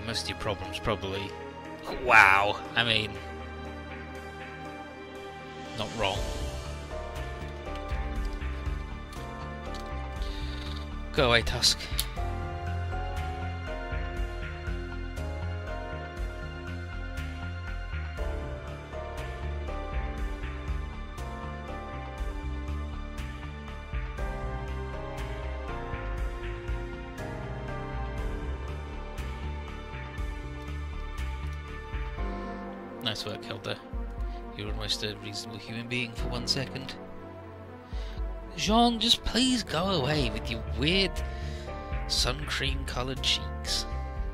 most of your problems probably... Wow! I mean... Not wrong. Go away, Tusk. Nice work, Hilda. You're almost a reasonable human being for 1 second. Jean, just please go away with your weird sun cream coloured cheeks.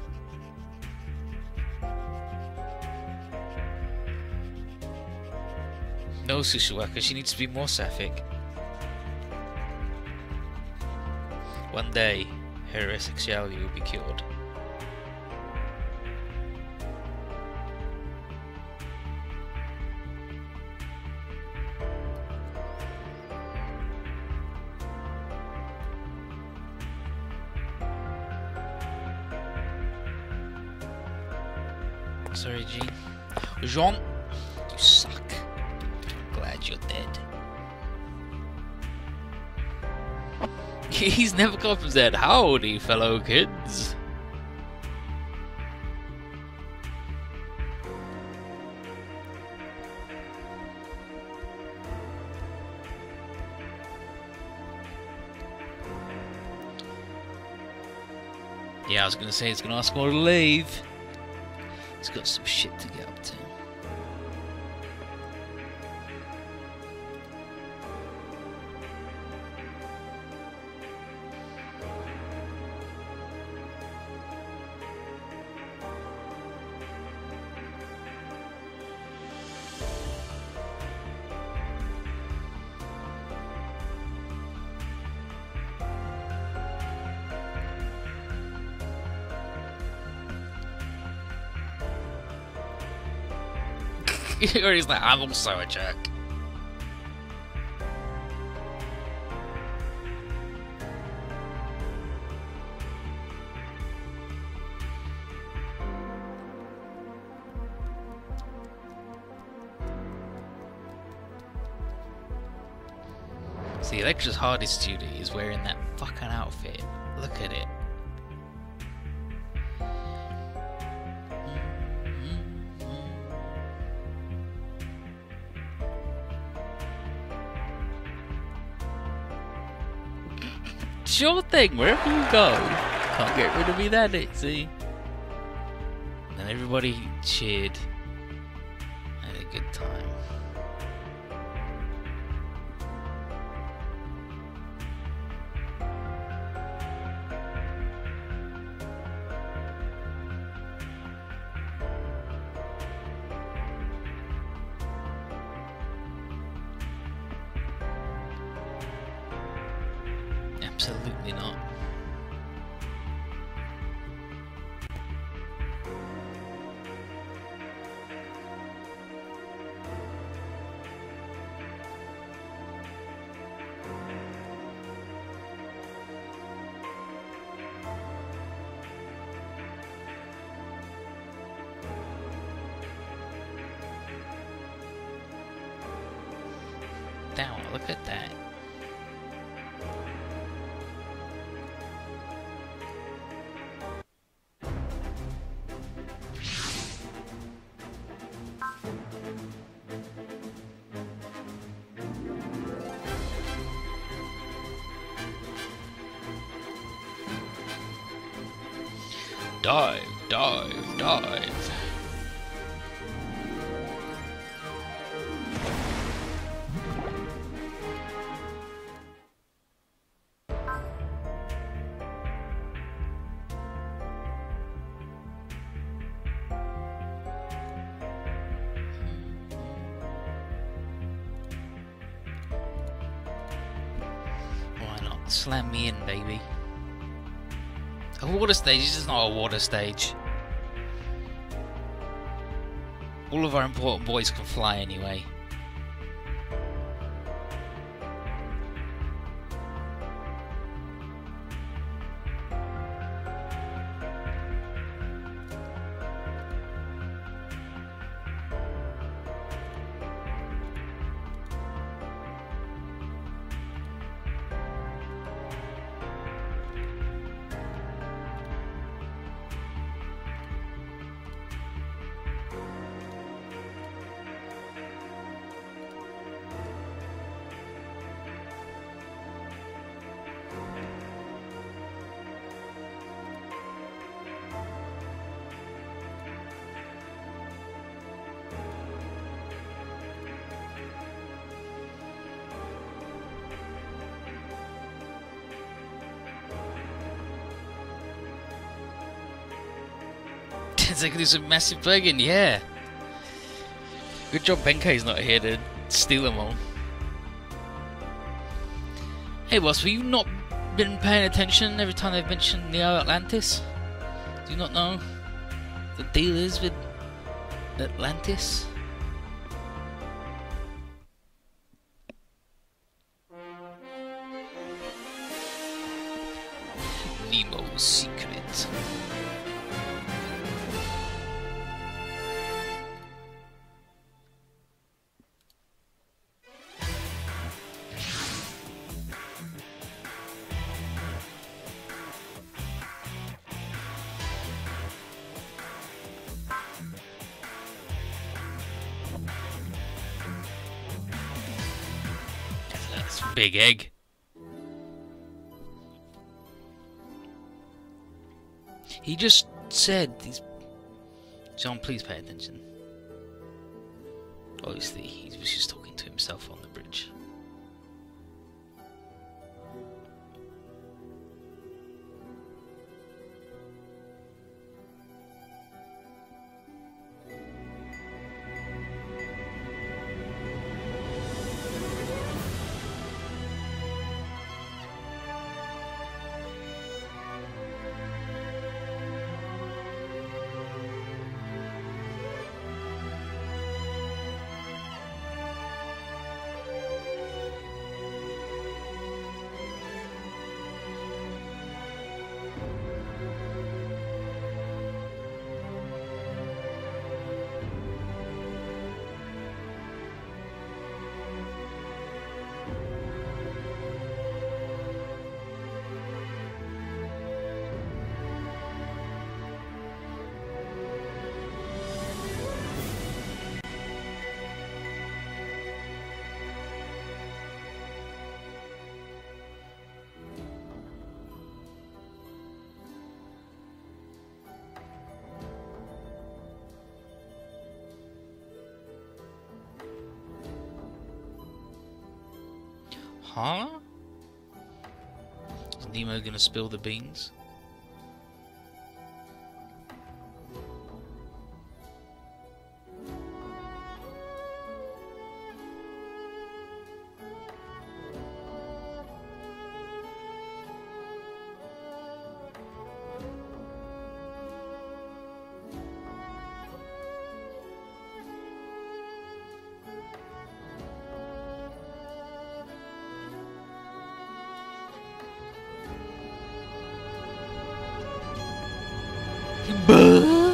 No, Sushuwaka, she needs to be more sapphic. One day, her sexuality will be cured. Sorry, Jean. Jean, you suck. Glad you're dead. He's never come up and said, "Howdy, fellow kids." Yeah, I was gonna say he's gonna ask more to leave. He's got some shit to get up to. Or he's like, I'm also a jerk. See, Electra's hardest duty is wearing that fucking outfit. Look at it. Sure thing, wherever you go, can't get rid of me that easy. And everybody cheered. Had a good time. Absolutely not. Damn, look at that. Dive, dive, dive. Why not? Slam me in, baby. A water stage is just not a water stage. All of our important boys can fly anyway. They can do some massive bugging, yeah. Good job Benkei's not here to steal them all. Hey boss, have you not been paying attention every time they've mentioned Neo Atlantis? Do you not know the deal is with Atlantis? Nemo's secret. That's a big egg. He just said he's... John, please pay attention. Obviously, he was just talking to himself on the bridge. Huh? Is Nemo gonna spill the beans? Buh.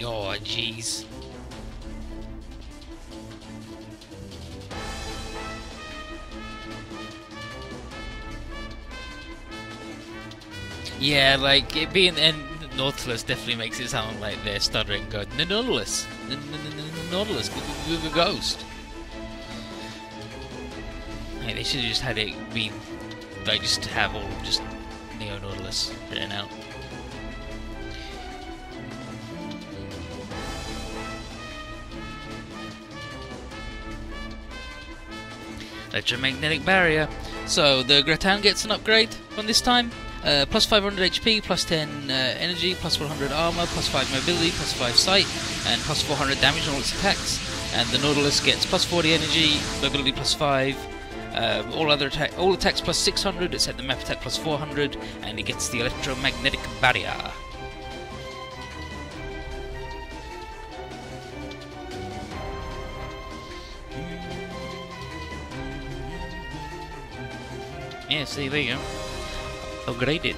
Oh, jeez. Yeah, like it being and Nautilus definitely makes it sound like they're stuttering. Going, Nautilus, Nautilus, ghost. Hey, they should have just had it be like just have all just Neo Nautilus written out. Electromagnetic barrier. So the Gratan gets an upgrade on this time. Plus 500 HP, plus 10 energy, plus 100 armor, plus 5 mobility, plus 5 sight, and plus 400 damage on all its attacks. And the Nautilus gets plus 40 energy, mobility plus 5, all attacks plus 600, except the map attack plus 400, and it gets the electromagnetic barrier. Yeah, see, there you go. Upgraded.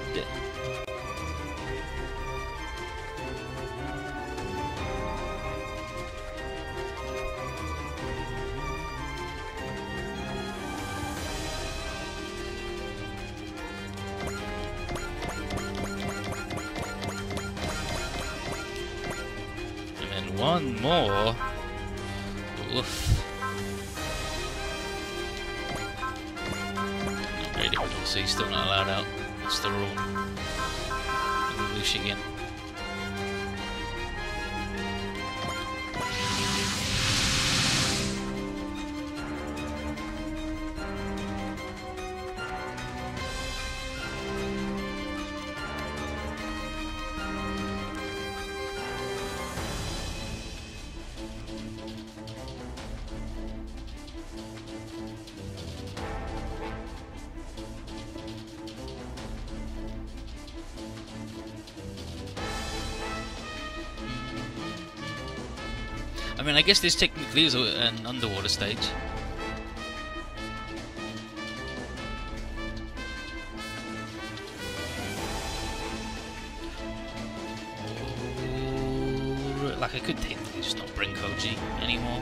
And then one more. Oof. Upgraded, so he's still not allowed out. That's the rule. Lelouch again. I mean, I guess this technically is an underwater stage. Or, like, I could technically just not bring Koji anymore.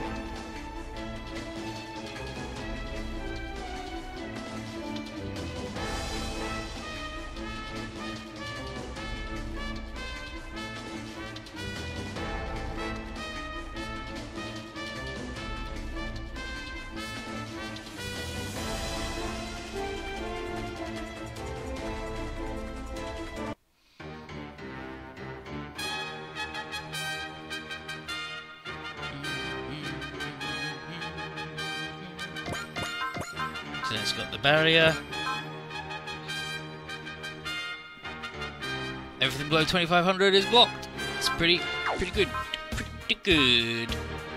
So it's got the barrier. Everything below 2500 is blocked. It's pretty good. Pretty good.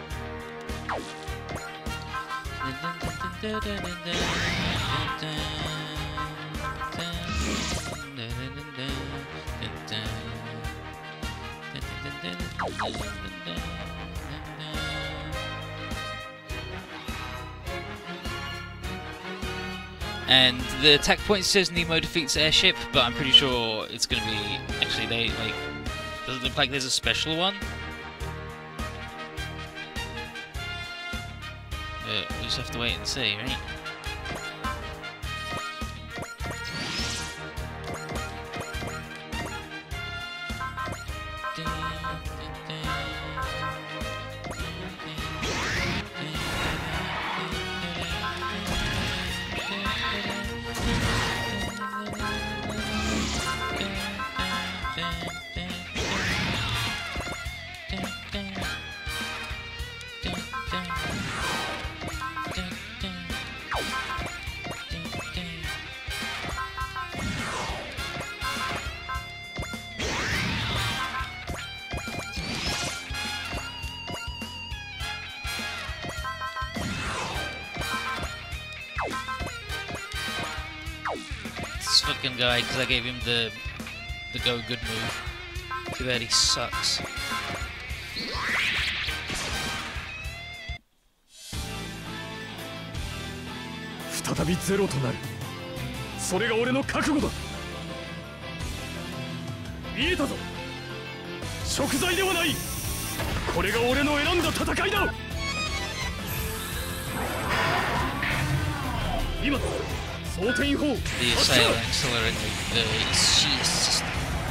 And the attack point says Nemo defeats airship, but I'm pretty sure it's going to be actually does it look like there's a special one? We just have to wait and see, right? This fucking guy, because I gave him the go good move. Too bad he sucks. これが俺の選んだ戦いだ。今装填砲 The accelerating the shear system.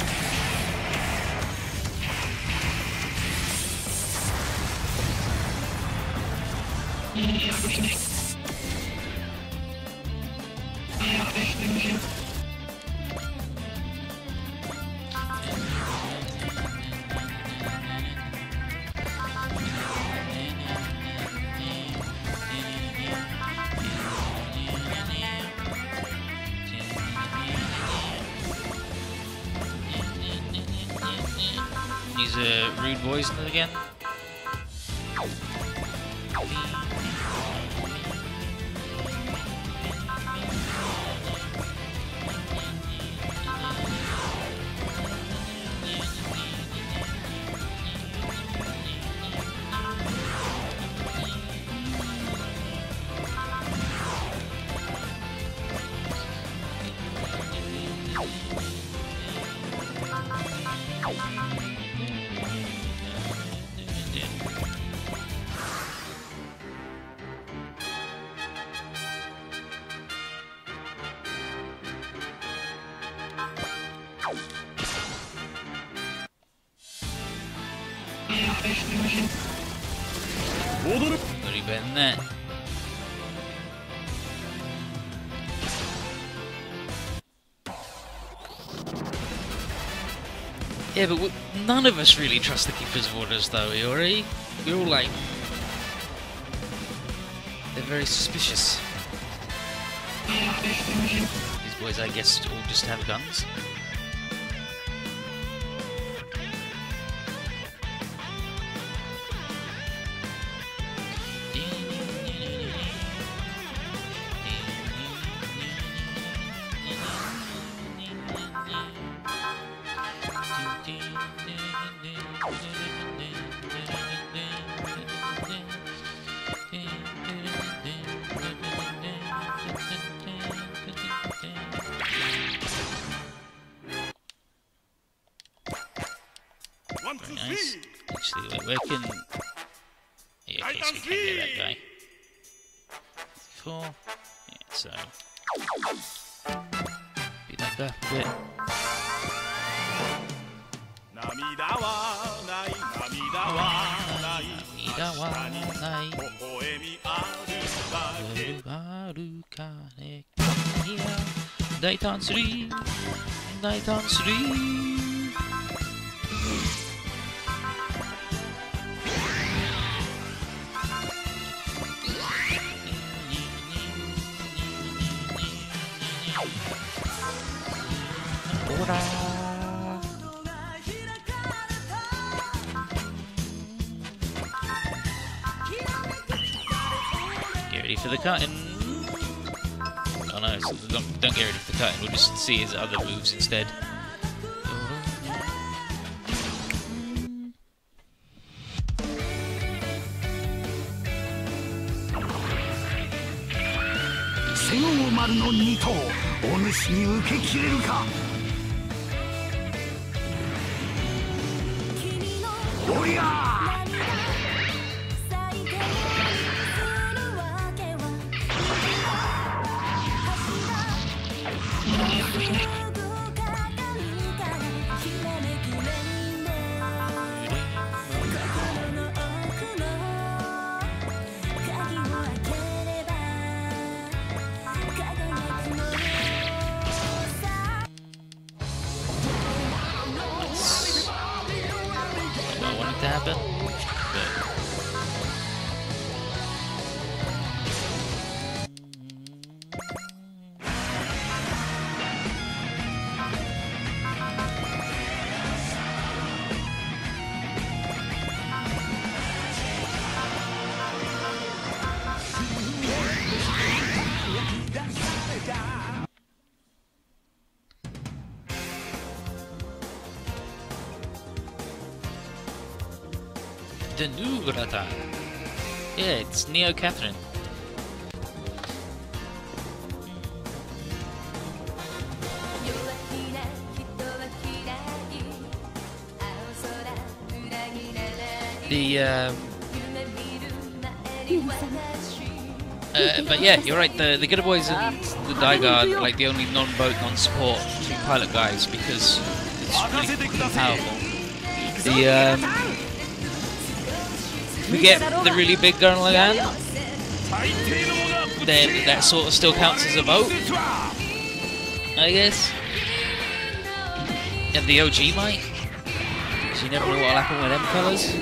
Use a rude poison again. Already better than that. Yeah, but none of us really trust the Keepers of Orders, though, Iori. We're all like... they're very suspicious. These boys, I guess, all just have guns. Very nice. Actually, wait, where can... yeah, okay, so we can get that guy. 4. Yeah, so... beat that guy a bit. Dayton 3! Dayton 3! Get ready for the cutting. Oh no, don't get ready for the cutting, we'll just see his other moves instead. To happen, the new Grata. Yeah, it's Neo Catherine. But yeah, you're right. The Getter Boys and the Daiga are like the only non-boat, non-support pilot guys because it's really powerful. We get the really big Gurren Lagann, then that sort of still counts as a boat, I guess. And the OG might. So you never know what'll happen with them fellas.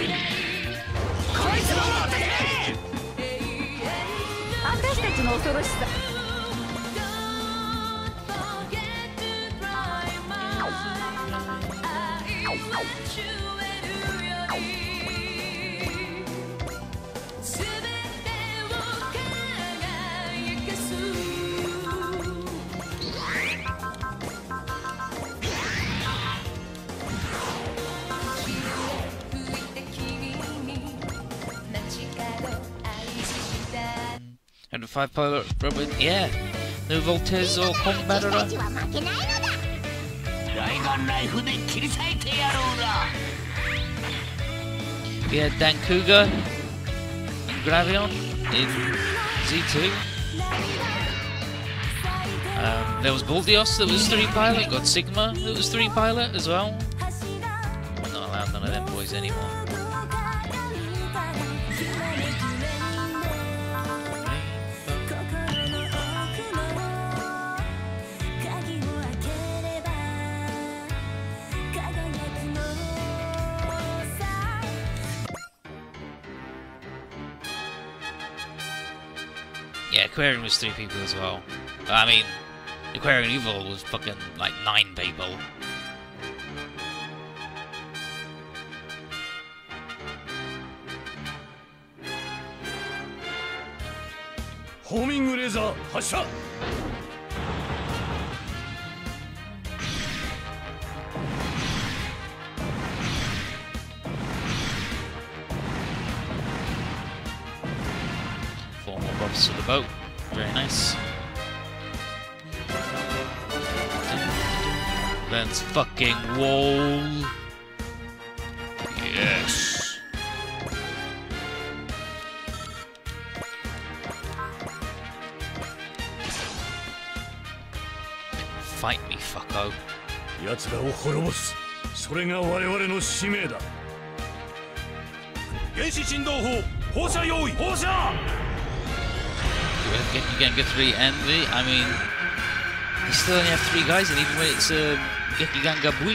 And the 5 pilot robot, yeah. No Voltez or Combattera. We had Dankuga and Gravion in Z2. There was Baldios that was 3 pilot, got Sigma that was 3 pilot as well. I'm not allowed none of them boys anymore. Yeah, Aquarian was 3 people as well. I mean, Aquarian Evil was fucking like 9 people. Homing laser, hasha! To the boat. Very nice. Len's fucking wall. Yes. Fight me, fucko. 奴らを滅ぼす。それが我々の使命だ。原子振動砲、放射用意、放射！ You can get 3 and the, I mean, you still only have 3 guys, and even when it's Gekigan Gabui.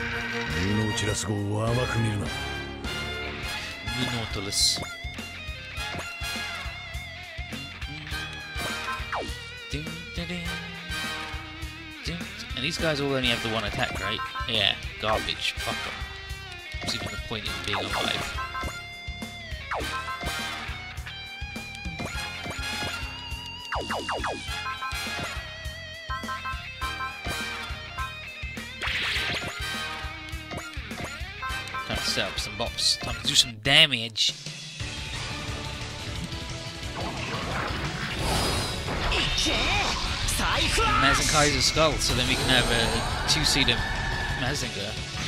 The Nautilus. And these guys all only have the 1 attack, right? Yeah, garbage. Fuck them. What's even the point in being alive? Time to set up some bops. Time to do some damage. Mazinkaiser's skull, so then we can have a 2-seater Mazinger.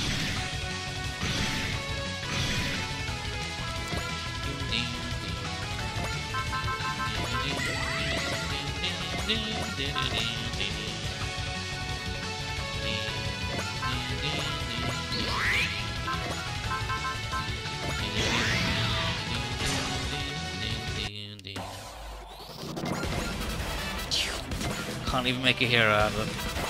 Can't even make a hero out of them.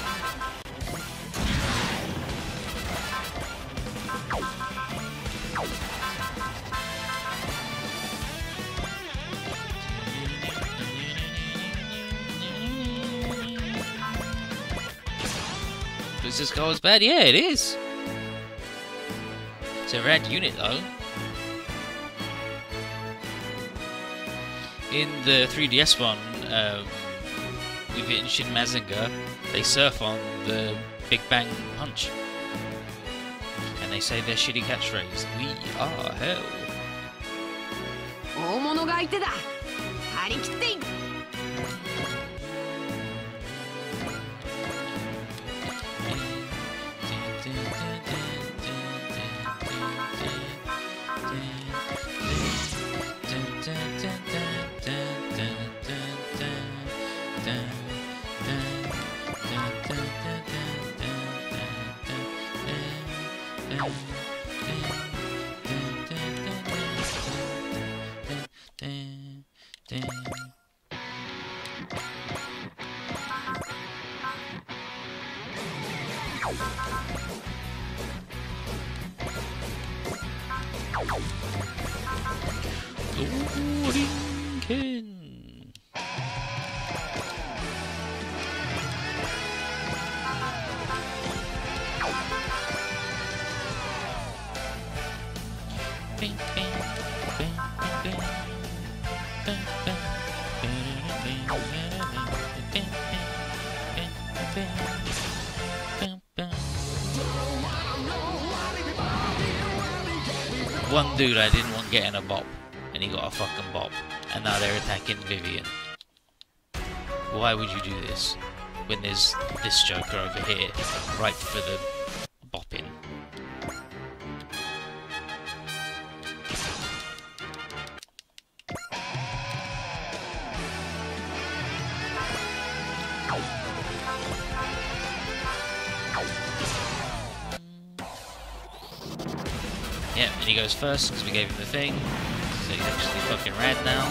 Does this go as bad? Yeah, it is. It's a rad unit though. In the 3DS one, with it in Shin Mazinger, they surf on the Big Bang Punch. And they say their shitty catchphrase, "We are hell." Lorinken. One dude I didn't want getting a bop, and he got a fucking bop, and now they're attacking Vivian. Why would you do this when there's this Joker over here, right for the bopping? Yeah, and he goes first because we gave him the thing, so he's actually fucking rad now.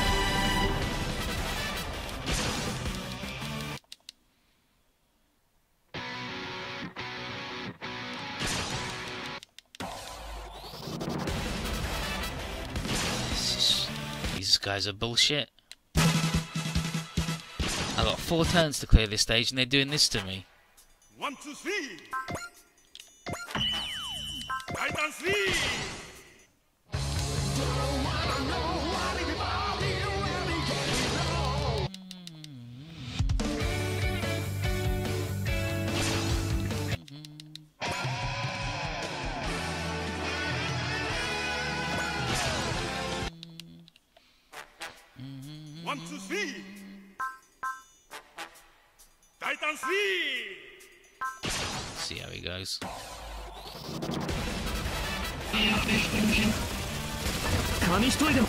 These guys are bullshit. I got 4 turns to clear this stage and they're doing this to me. 1, 2, 3. Titan 3. One, two, three. Titan 3. See how he goes. 紙一重でも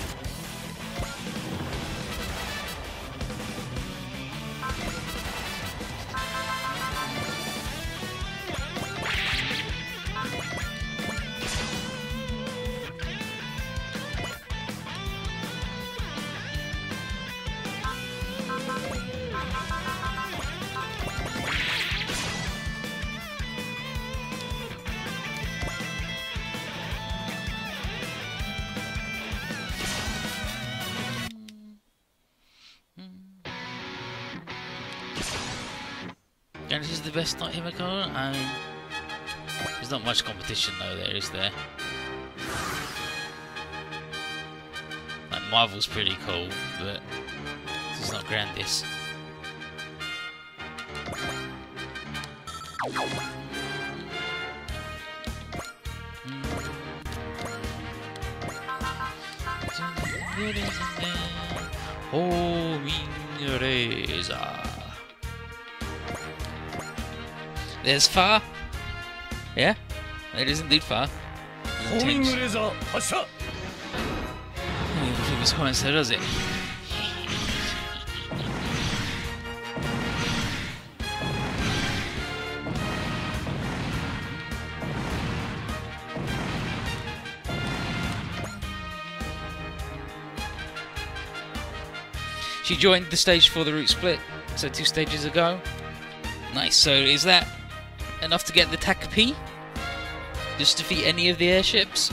And this is the best Not Himiko? I mean, there's not much competition though, there is there? Like, Marvel's pretty cool, but it's not Grandis. Homing Razor. There's Far. Yeah, it is indeed Far. ホーミングレーザー発射 Famous comments there, does it? She joined the stage for the route split, so 2 stages ago. Nice, so is that enough to get the TAC P? Just defeat any of the airships?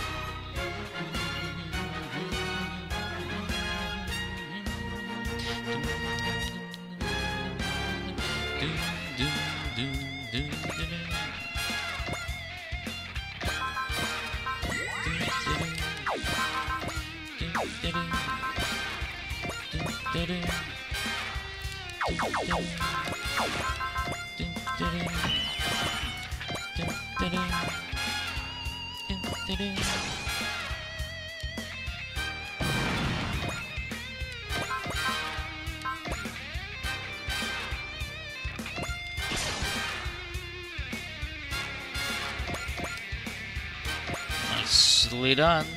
Nicely done.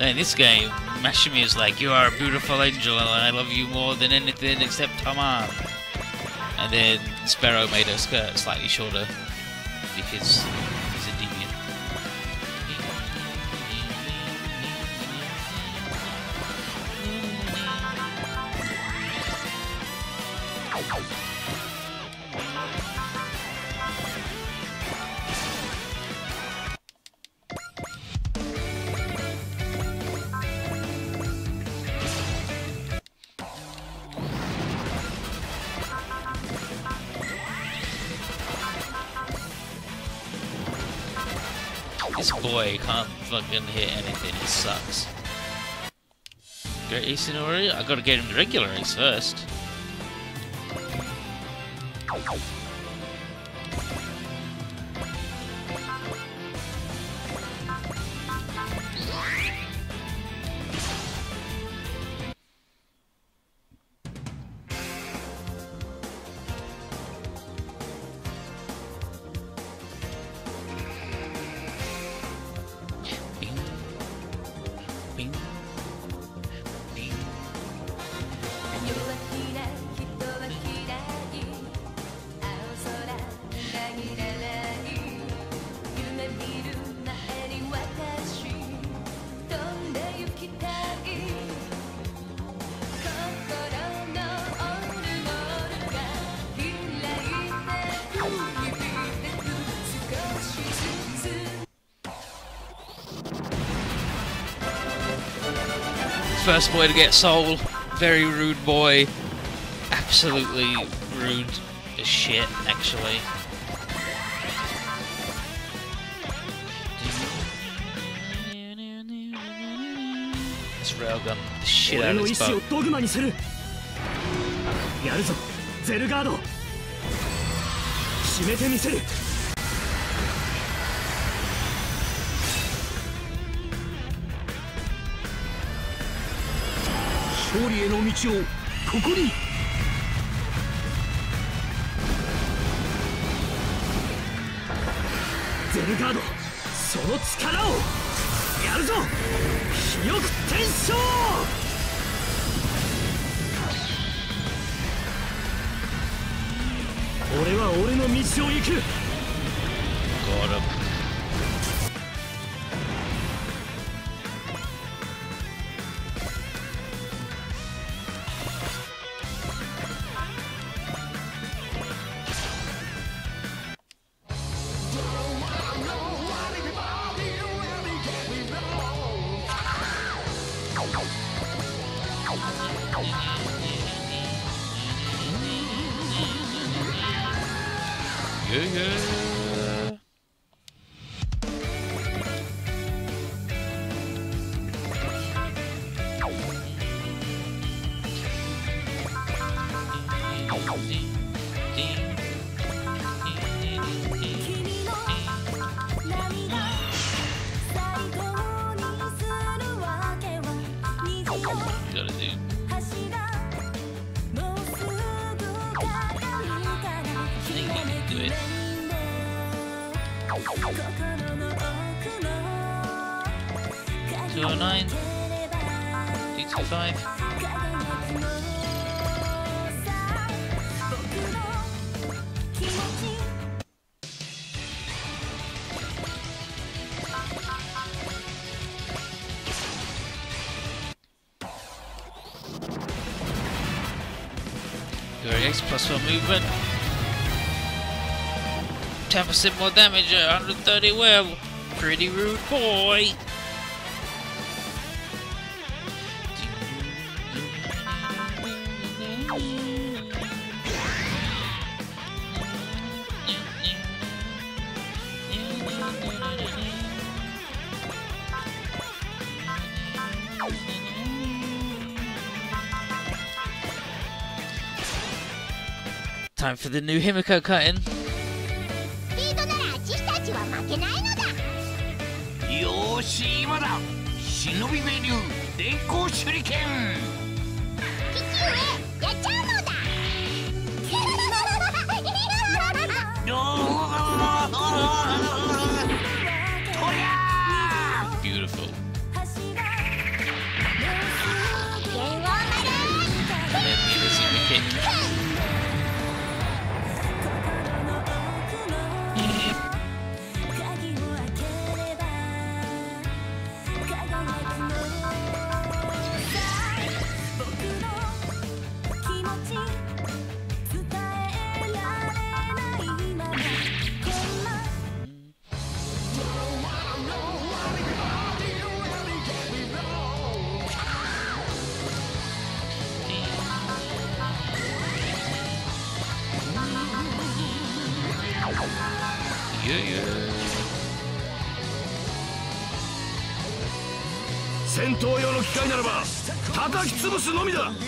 In this game, Mashimi is like, you are a beautiful angel and I love you more than anything except Taman. And then Sparrow made her skirt slightly shorter because he's a deviant. This boy can't fucking hit anything, he sucks. Great Ace in Ori? I gotta get him the regular ace first. First boy to get soul, very rude boy, absolutely rude as shit, actually. This railgun the shit out of his boat. やるぞゼルガード決めてみせる勝利への道をここにゼルガードその力をやるぞ肥沃天章俺は俺の道を行く Got him. Yeah, yeah. You gotta do. Do it. 209, 225. Your X +1 movement. 10% more damage at 130 well. Pretty rude boy. Time for the new Himiko cutting. スピードなら私たちは負けないのだ。 よーし今だ忍びメニュー電光手裏剣父上やっちゃうのだ。 とりゃー Beautiful. 戦闘用の機械ならば叩き潰すのみだ。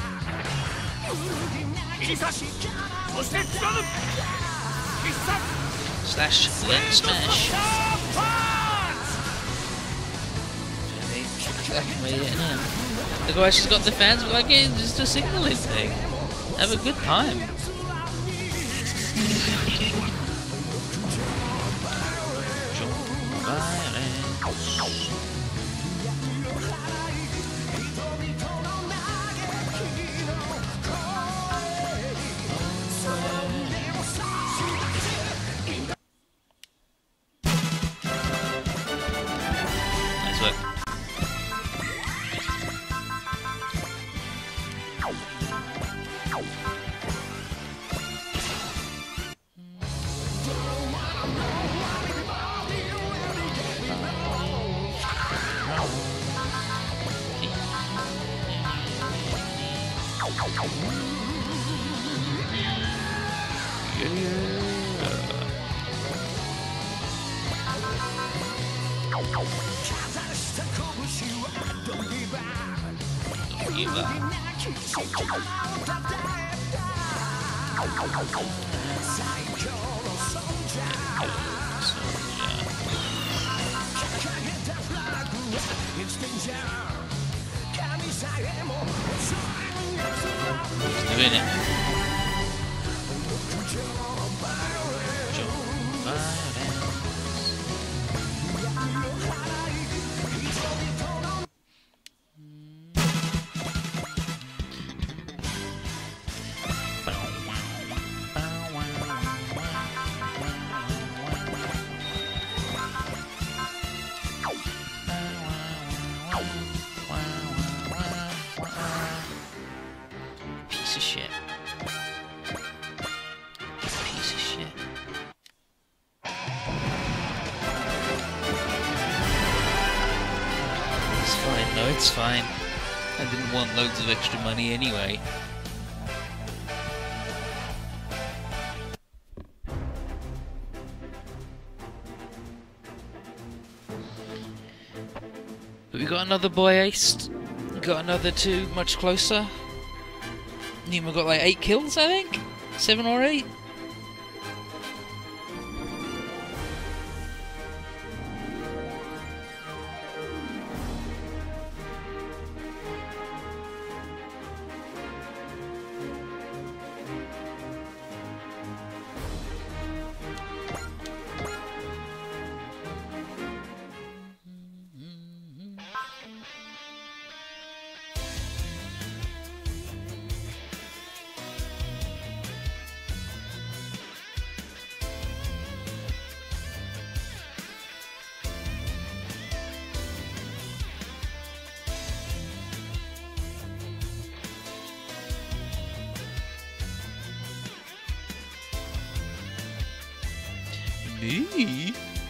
切り差し、そして貫く。必殺 Slash, then smash. Look why she's got the fans like it's just a signaling thing. Have a good time. Nice work. Doing it. Piece of shit. Piece of shit. It's fine, no, it's fine. I didn't want loads of extra money anyway. But we got another boy aced. Got another two much closer. Nima got like 8 kills, I think? 7 or 8? Me?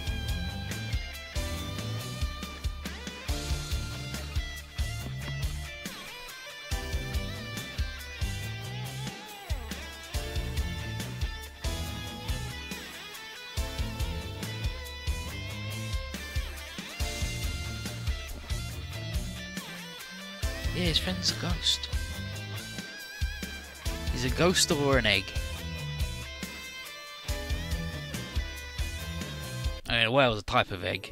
Yeah, his friend's a ghost. He's a ghost or an egg. I mean, a whale's a type of egg.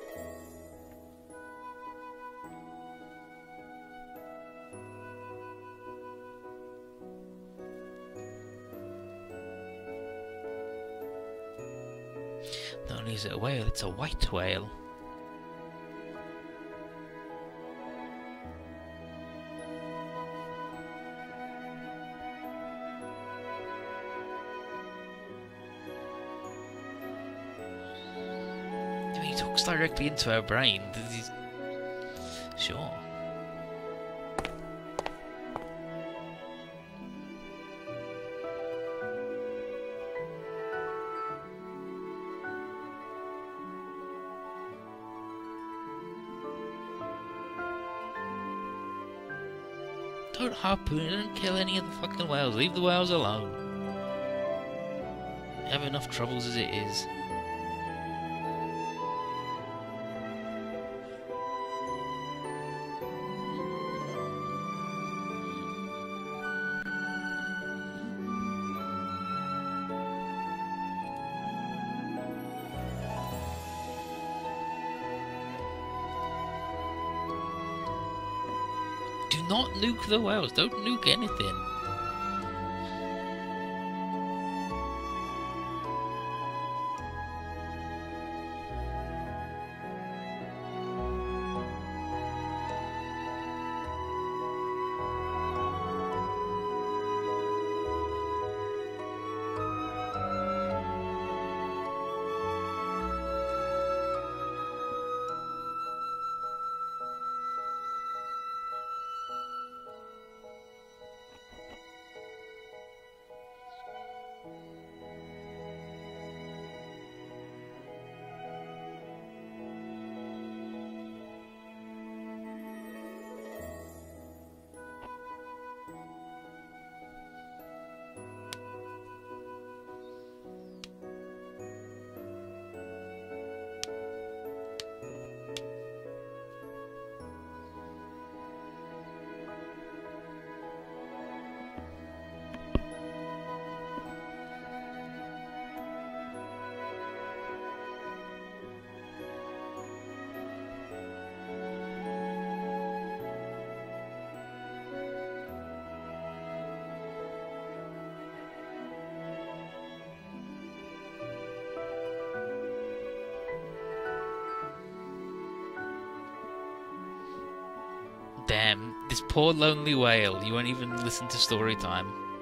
Not only is it a whale, it's a white whale. He talks directly into her brain. Sure. Don't harpoon it, don't kill any of the fucking whales. Leave the whales alone. You have enough troubles as it is. Do not nuke the whales. Don't nuke anything. Damn, this poor lonely whale. You won't even listen to story time.